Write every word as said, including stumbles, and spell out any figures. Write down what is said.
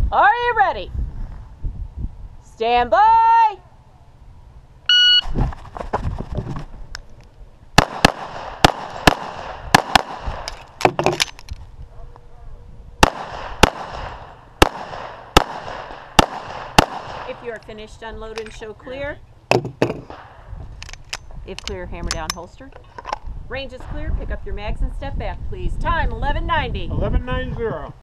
Are you ready? Stand by. If you are finished, unload and show clear. If clear, hammer down holster. Range is clear, pick up your mags and step back, please. Time eleven ninety. eleven ninety.